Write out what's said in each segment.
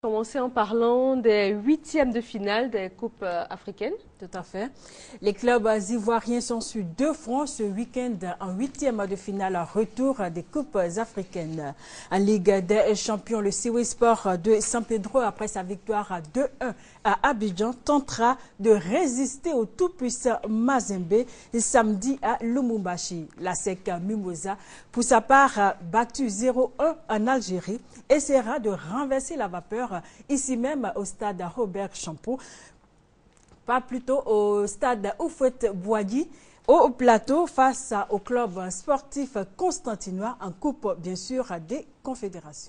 Commencer en parlant des huitièmes de finale des Coupes africaines. Tout à fait. Les clubs ivoiriens sont sur deux fronts ce week-end en huitième de finale retour des Coupes africaines. En Ligue des champions, le Siwe Sport de San Pedro, après sa victoire 2-1 à Abidjan, tentera de résister au tout-puissant Mazembe samedi à Lumumbashi. La SEC Mimosa, pour sa part, battu 0-1 en Algérie, essaiera de renverser la vapeur ici même au stade Robert Champeau, pas plutôt au stade Houphouët-Boigny, au plateau face au club sportif constantinois en coupe bien sûr des confédérations.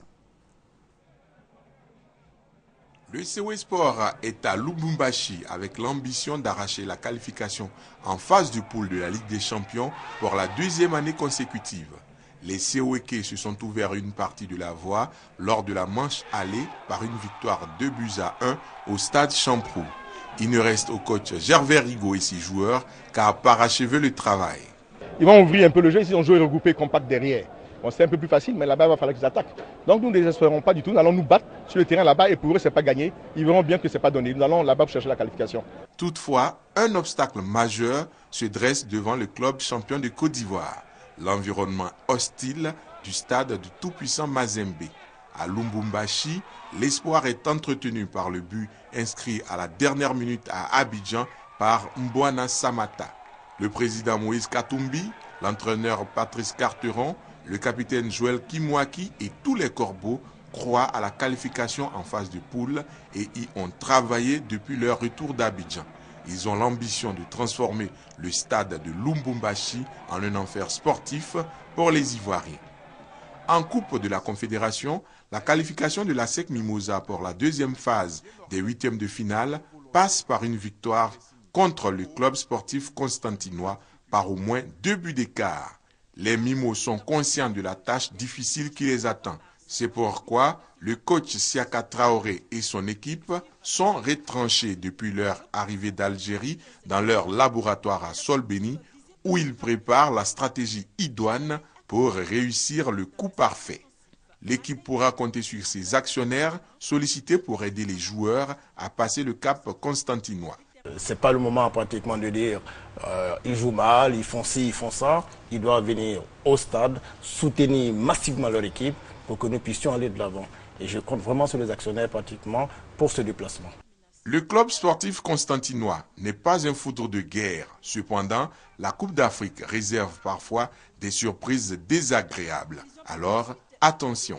Le Siwe Sport est à Lubumbashi avec l'ambition d'arracher la qualification en phase de poule de la Ligue des Champions pour la deuxième année consécutive. Les Seweke se sont ouverts une partie de la voie lors de la manche aller par une victoire 2-1 au stade Champrou. Il ne reste au coach Gervais Rigaud et ses joueurs qu'à parachever le travail. Ils vont ouvrir un peu le jeu, ils ont joué regroupé compact derrière. Bon, c'est un peu plus facile, mais là-bas, il va falloir qu'ils attaquent. Donc nous ne désespérons pas du tout, nous allons nous battre sur le terrain là-bas et pour eux, ce n'est pas gagné. Ils verront bien que ce n'est pas donné. Nous allons là-bas pour chercher la qualification. Toutefois, un obstacle majeur se dresse devant le club champion de Côte d'Ivoire. L'environnement hostile du stade du tout-puissant Mazembe. À Lubumbashi, l'espoir est entretenu par le but inscrit à la dernière minute à Abidjan par Mbouana Samata. Le président Moïse Katumbi, l'entraîneur Patrice Carteron, le capitaine Joël Kimwaki et tous les corbeaux croient à la qualification en phase de poule et y ont travaillé depuis leur retour d'Abidjan. Ils ont l'ambition de transformer le stade de Lubumbashi en un enfer sportif pour les Ivoiriens. En Coupe de la Confédération, la qualification de la SEC Mimosa pour la deuxième phase des huitièmes de finale passe par une victoire contre le club sportif constantinois par au moins 2 buts d'écart. Les Mimos sont conscients de la tâche difficile qui les attend. C'est pourquoi le coach Siaka Traoré et son équipe sont retranchés depuis leur arrivée d'Algérie dans leur laboratoire à Solbeni où ils préparent la stratégie idoine pour réussir le coup parfait. L'équipe pourra compter sur ses actionnaires sollicités pour aider les joueurs à passer le cap constantinois. Ce n'est pas le moment pratiquement de dire ils jouent mal, ils font ci, ils font ça. Ils doivent venir au stade, soutenir massivement leur équipe pour que nous puissions aller de l'avant. Et je compte vraiment sur les actionnaires pratiquement pour ce déplacement. Le club sportif constantinois n'est pas un foudre de guerre. Cependant, la Coupe d'Afrique réserve parfois des surprises désagréables. Alors, attention.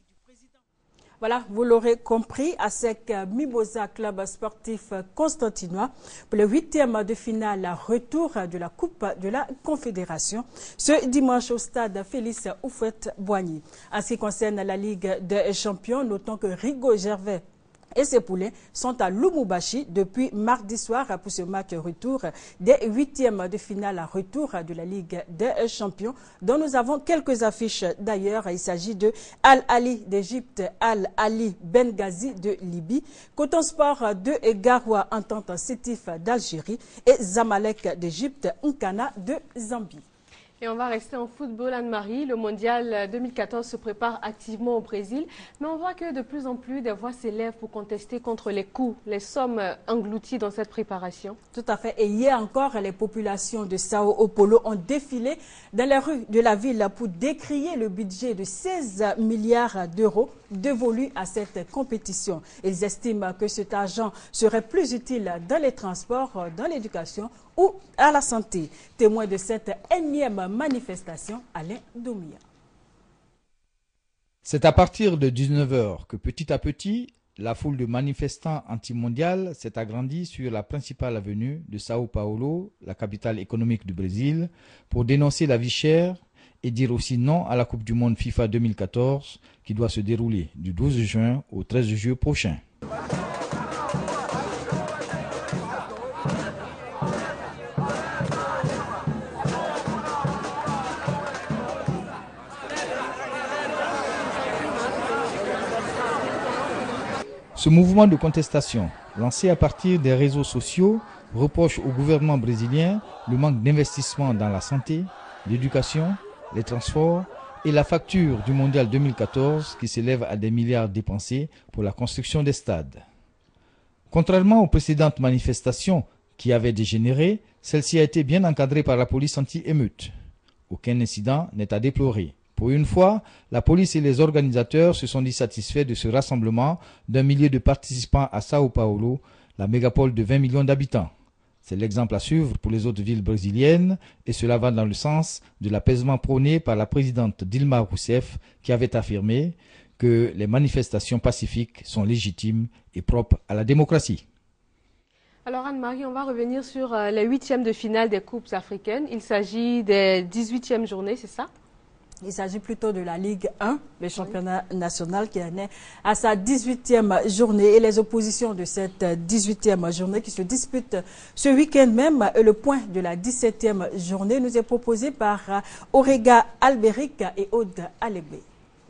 Voilà, vous l'aurez compris, à SEC Mimosa, club sportif constantinois, pour le huitième de finale retour de la Coupe de la Confédération, ce dimanche au stade Félix Houphouët-Boigny. En ce qui concerne la Ligue des champions, notons que Rigaud Gervais et ses poulains sont à Lumumbashi depuis mardi soir pour ce match retour des huitièmes de finale à retour de la Ligue des champions dont nous avons quelques affiches d'ailleurs. Il s'agit de Al-Ali d'Égypte, Al-Ali Benghazi de Libye, Coton Sport de Garoua Entente Sétif d'Algérie et Zamalek d'Égypte, Nkana de Zambie. Et on va rester en football, Anne-Marie. Le mondial 2014 se prépare activement au Brésil, mais on voit que de plus en plus des voix s'élèvent pour contester contre les coûts, les sommes englouties dans cette préparation. Tout à fait. Et hier encore, les populations de Sao Paulo ont défilé dans les rues de la ville pour décrier le budget de 16 milliards d'euros dévolu à cette compétition. Ils estiment que cet argent serait plus utile dans les transports, dans l'éducation ou à la santé. Témoin de cette énième manifestation, Alain Domia. C'est à partir de 19 h que petit à petit, la foule de manifestants anti-mondial s'est agrandie sur la principale avenue de Sao Paulo, la capitale économique du Brésil, pour dénoncer la vie chère et dire aussi non à la Coupe du Monde FIFA 2014 qui doit se dérouler du 12 juin au 13 juillet prochain. Ce mouvement de contestation, lancé à partir des réseaux sociaux, reproche au gouvernement brésilien le manque d'investissement dans la santé, l'éducation, les transports et la facture du mondial 2014 qui s'élève à des milliards dépensés pour la construction des stades. Contrairement aux précédentes manifestations qui avaient dégénéré, celle-ci a été bien encadrée par la police anti-émeute. Aucun incident n'est à déplorer. Pour une fois, la police et les organisateurs se sont dit satisfaits de ce rassemblement d'un millier de participants à Sao Paulo, la mégapole de 20 millions d'habitants. C'est l'exemple à suivre pour les autres villes brésiliennes et cela va dans le sens de l'apaisement prôné par la présidente Dilma Rousseff qui avait affirmé que les manifestations pacifiques sont légitimes et propres à la démocratie. Alors Anne-Marie, on va revenir sur les 8e de finale des Coupes africaines. Il s'agit des 18e journées, c'est ça? Il s'agit plutôt de la Ligue 1, le championnat national qui en est à sa 18e journée. Et les oppositions de cette 18e journée qui se disputent ce week-end même, le point de la 17e journée nous est proposé par Orega Alberic et Aude Alébé.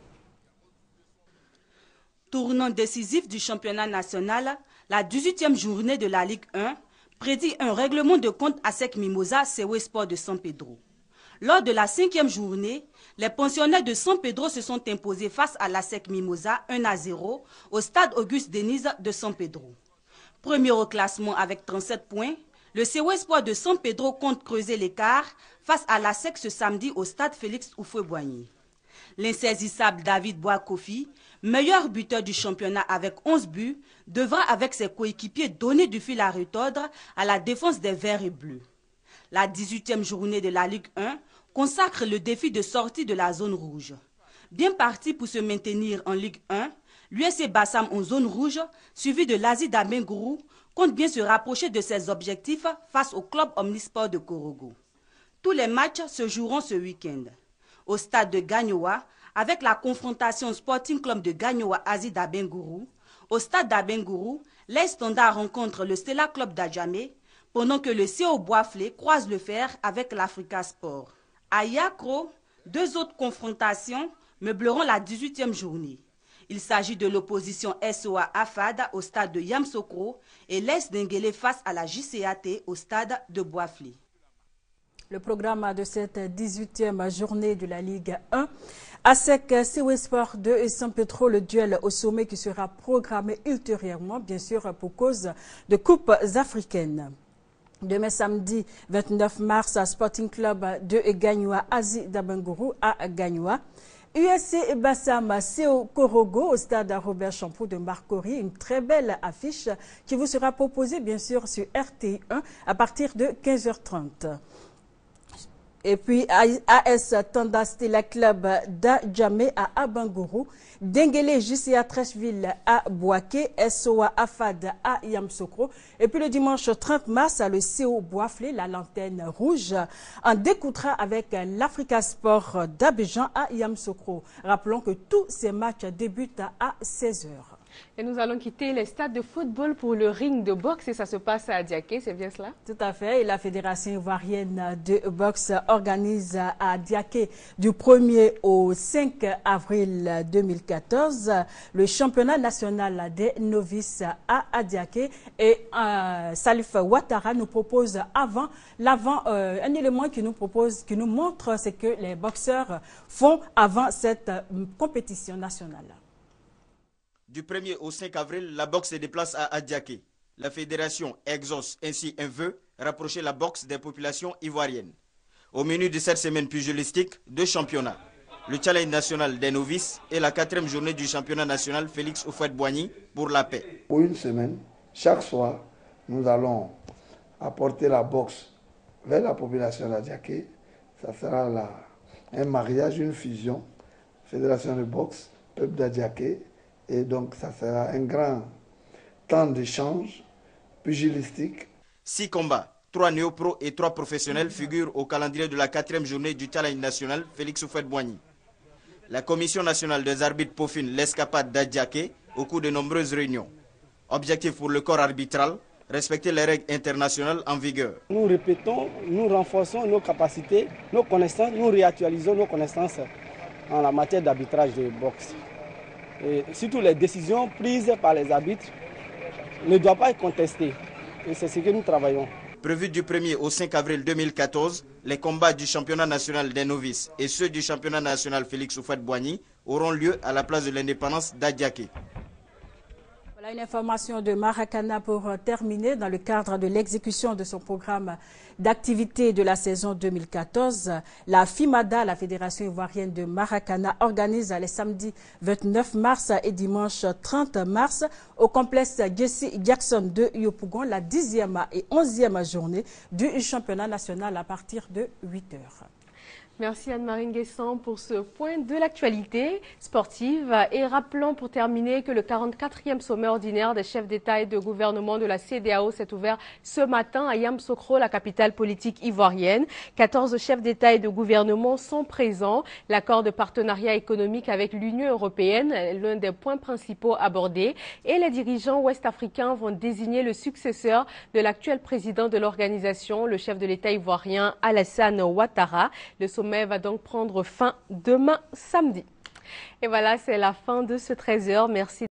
Tournant décisif du championnat national, la 18e journée de la Ligue 1 prédit un règlement de compte à ASEC Mimosa, Sewe Sport de San Pedro. Lors de la 5e journée, les pensionnaires de San Pedro se sont imposés face à l'ASEC Mimosa 1-0 au stade Auguste Denise de San Pedro. Premier au classement avec 37 points, le Sewe Sport de San Pedro compte creuser l'écart face à l'ASEC ce samedi au stade Félix Houphouët-Boigny. L'insaisissable David Boakofi, meilleur buteur du championnat avec 11 buts, devra avec ses coéquipiers donner du fil à retordre à la défense des Verts et Bleus. La 18e journée de la Ligue 1 consacre le défi de sortie de la zone rouge. Bien parti pour se maintenir en Ligue 1, l'USC Bassam en zone rouge, suivi de l'Asie d'Abengourou, compte bien se rapprocher de ses objectifs face au club omnisport de Korogo. Tous les matchs se joueront ce week-end. Au stade de Gagnoa, avec la confrontation Sporting Club de Gagnoa Asie d'Abengourou. Au stade d'Abengourou, les Standards rencontrent le Stella Club d'Adjamé, pendant que le CO Boisflé croise le fer avec l'Africa Sport. À Yakro, deux autres confrontations meubleront la 18e journée. Il s'agit de l'opposition SOA AFAD au stade de Yamsokro et l'Est Denguele face à la JCAT au stade de Boisflé. Le programme de cette 18e journée de la Ligue 1. ASEC Sewe Sport de San Pedro, le duel au sommet qui sera programmé ultérieurement, bien sûr pour cause de coupes africaines. Demain samedi 29 mars, Sporting Club de Gagnoa Asie d'Abengourou à Gagnoa. USC Bassam CO Korogo au stade Robert Champoux de Marcory, une très belle affiche qui vous sera proposée bien sûr sur RTI 1 à partir de 15h30. Et puis AS Tanda Stella Club d'Adjamé à Abangourou, Denguele JCA Trècheville à Boaké, SOA Afad à Yamsokro. Et puis le dimanche 30 mars, le CO Boisflé, la lanterne rouge, en découtera avec l'Africa Sport d'Abidjan à Yamsokro. Rappelons que tous ces matchs débutent à 16h. Et nous allons quitter les stades de football pour le ring de boxe et ça se passe à Diaké, c'est bien cela? Tout à fait. Et la Fédération ivoirienne de boxe organise à Diaké du 1er au 5 avril 2014 le championnat national des novices à Diaké. Et Salif Ouattara nous propose un élément qui nous montre ce que les boxeurs font avant cette compétition nationale. Du 1er au 5 avril, la boxe se déplace à Adiaké. La fédération exauce ainsi un vœu, rapprocher la boxe des populations ivoiriennes. Au menu de cette semaine pugilistique, deux championnats. Le challenge national des novices et la 4e journée du championnat national Félix Houphouët-Boigny pour la paix. Pour une semaine, chaque soir, nous allons apporter la boxe vers la population d'Adiaké. Ça sera un mariage, une fusion, fédération de boxe, peuple d'Adiaké. Et donc, ça sera un grand temps d'échange pugilistique. 6 combats, 3 néo-pros et 3 professionnels figurent au calendrier de la 4e journée du challenge national Félix Houphouët-Boigny. La commission nationale des arbitres peaufine l'escapade d'Adiaké au cours de nombreuses réunions. Objectif pour le corps arbitral, respecter les règles internationales en vigueur. Nous répétons, nous renforçons nos capacités, nos connaissances, nous réactualisons nos connaissances en la matière d'arbitrage de boxe. Et surtout les décisions prises par les arbitres ne doivent pas être contestées. Et c'est ce que nous travaillons. Prévu du 1er au 5 avril 2014, Les combats du championnat national des novices et ceux du championnat national Félix Houphouët-Boigny auront lieu à la place de l'indépendance d'Adiaké. Voilà une information de Maracana pour terminer. Dans le cadre de l'exécution de son programme d'activité de la saison 2014, la FIMADA, la Fédération ivoirienne de Maracana, organise les samedis 29 mars et dimanche 30 mars au complexe Jesse Jackson de Yopougon la 10e et 11e journée du championnat national à partir de 8 heures. Merci Anne-Marie Nguessan pour ce point de l'actualité sportive. Et rappelons pour terminer que le 44e sommet ordinaire des chefs d'État et de gouvernement de la CEDEAO s'est ouvert ce matin à Yamoussoukro, la capitale politique ivoirienne. 14 chefs d'État et de gouvernement sont présents. L'accord de partenariat économique avec l'Union européenne est l'un des points principaux abordés. Et les dirigeants ouest-africains vont désigner le successeur de l'actuel président de l'organisation, le chef de l'État ivoirien Alassane Ouattara. Le sommet va donc prendre fin demain samedi. Et voilà, c'est la fin de ce 13h. Merci.